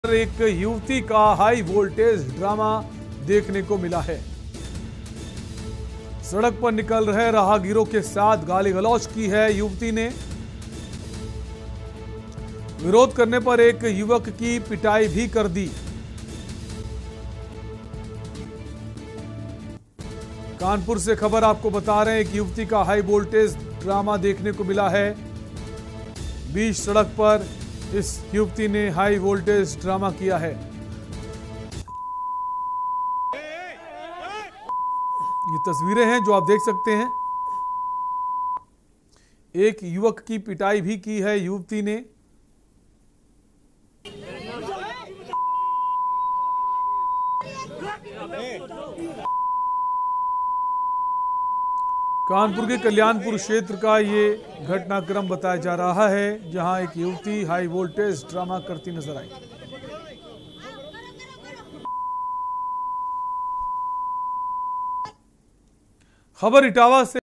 एक युवती का हाई वोल्टेज ड्रामा देखने को मिला है। सड़क पर निकल रहे राहगीरों के साथ गाली गलौज की है युवती ने। विरोध करने पर एक युवक की पिटाई भी कर दी। कानपुर से खबर आपको बता रहे हैं, एक युवती का हाई वोल्टेज ड्रामा देखने को मिला है। बीच सड़क पर इस युवती ने हाई वोल्टेज ड्रामा किया है। ये तस्वीरें हैं जो आप देख सकते हैं। एक युवक की पिटाई भी की है युवती ने। कानपुर के कल्याणपुर क्षेत्र का ये घटनाक्रम बताया जा रहा है, जहां एक युवती हाई वोल्टेज ड्रामा करती नजर आई। खबर इटावा से